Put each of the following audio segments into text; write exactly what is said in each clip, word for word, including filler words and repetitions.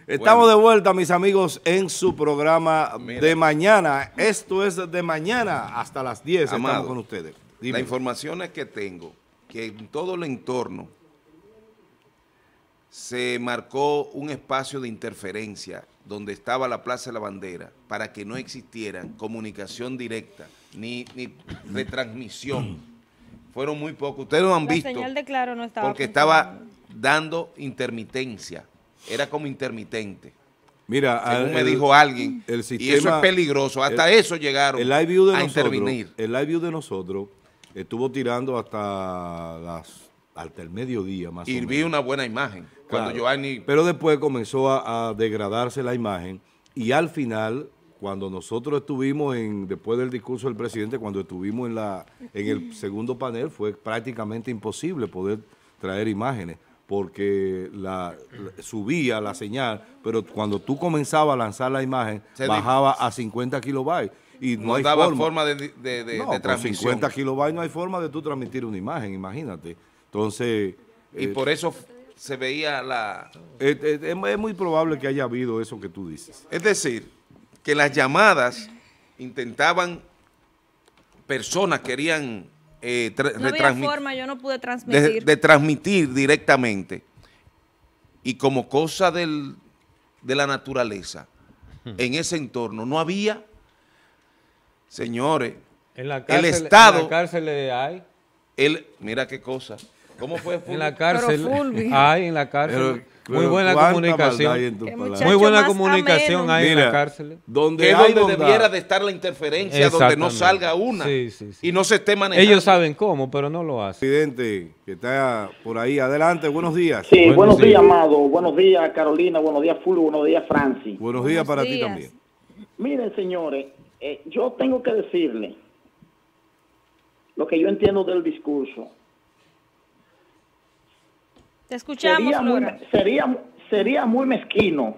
Estamos bueno. de vuelta, mis amigos, en su programa Mira. de mañana. Esto es de mañana hasta las diez. Amado, estamos con ustedes. Dime. La información es que tengo, que en todo el entorno se marcó un espacio de interferencia donde estaba la Plaza de la Bandera para que no existieran comunicación directa ni, ni retransmisión. Fueron muy pocos. Ustedes lo han la visto señal de Claro no estaba porque estaba dando intermitencia. Era como intermitente. Mira, según el, me dijo alguien, el sistema, y eso es peligroso. Hasta el, eso llegaron el live view de a nosotros, intervenir. El live view de nosotros estuvo tirando hasta las hasta el mediodía más y o menos. Y vi una buena imagen. Cuando claro, Giovanni... Pero después comenzó a, a degradarse la imagen y al final, cuando nosotros estuvimos en después del discurso del presidente, cuando estuvimos en la en el segundo panel, fue prácticamente imposible poder traer imágenes porque la, la subía la señal, pero cuando tú comenzabas a lanzar la imagen, se bajaba a cincuenta kilobytes. Y no, no hay daba forma, forma de, de, de, no, de transmisión. cincuenta kilobytes no hay forma de tú transmitir una imagen, imagínate. Entonces... Y eh, por eso se veía la... Es, es, es muy probable que haya habido eso que tú dices. Es decir, que las llamadas intentaban, personas querían eh, no había forma, yo no pude transmitir. De, de transmitir directamente. Y como cosa del, de la naturaleza, hmm. en ese entorno no había, señores, en la cárcel, el Estado... En la cárcel hay. El, mira qué cosa. ¿Cómo fue? En la cárcel. Hay en la cárcel. Pero, pero muy buena comunicación. Muy buena comunicación hay en la cárcel. Donde que es donde bondad. debiera de estar la interferencia, donde no salga una sí, sí, sí. y no se esté manejando. Ellos saben cómo, pero no lo hacen. Presidente, que está por ahí. Adelante, buenos días. Sí, buenos, buenos días, días, Amado. Buenos días, Carolina. Buenos días, Fulvio. Buenos días, Francis. Buenos, buenos días para días. ti también. Miren, señores, eh, yo tengo que decirle lo que yo entiendo del discurso. Te escuchamos, sería muy, Flora. sería, sería muy mezquino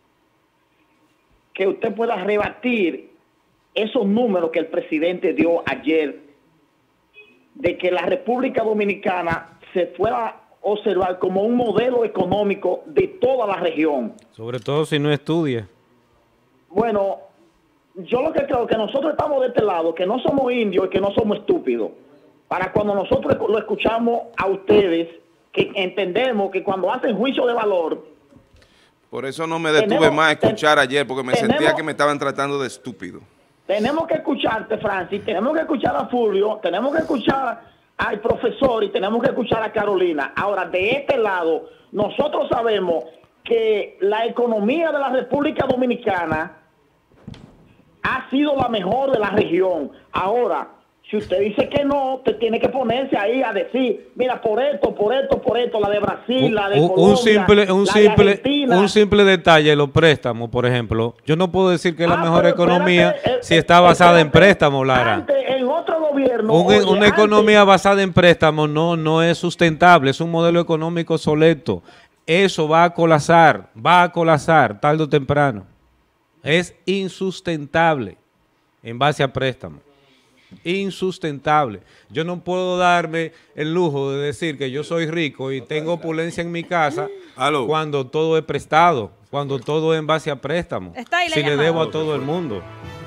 que usted pueda rebatir esos números que el presidente dio ayer de que la República Dominicana se fuera a observar como un modelo económico de toda la región. Sobre todo si no estudia. Bueno, yo lo que creo que nosotros estamos de este lado, que no somos indios y que no somos estúpidos. Para cuando nosotros lo escuchamos a ustedes, que entendemos que cuando hacen juicio de valor... Por eso no me detuve tenemos, más a escuchar ten, ayer, porque me tenemos, sentía que me estaban tratando de estúpido. Tenemos que escucharte, Francis, tenemos que escuchar a Fulvio, tenemos que escuchar al profesor y tenemos que escuchar a Carolina. Ahora, de este lado, nosotros sabemos que la economía de la República Dominicana ha sido la mejor de la región. Ahora... Si usted dice que no, te tiene que ponerse ahí a decir, mira, por esto, por esto, por esto, la de Brasil, la de un, Colombia, un simple, un la simple, de Argentina. Un simple detalle, los préstamos, por ejemplo. Yo no puedo decir que es ah, la mejor economía espérate, si está basada en préstamos, Lara. Antes, en otro gobierno... Un, oye, una antes, economía basada en préstamos no, no es sustentable, es un modelo económico obsoleto. Eso va a colapsar, va a colapsar tarde o temprano. Es insustentable en base a préstamos. Insustentable. Yo no puedo darme el lujo de decir que yo soy rico y tengo opulencia en mi casa Aló. cuando todo es prestado, cuando todo es en base a préstamos, si le debo a todo el mundo.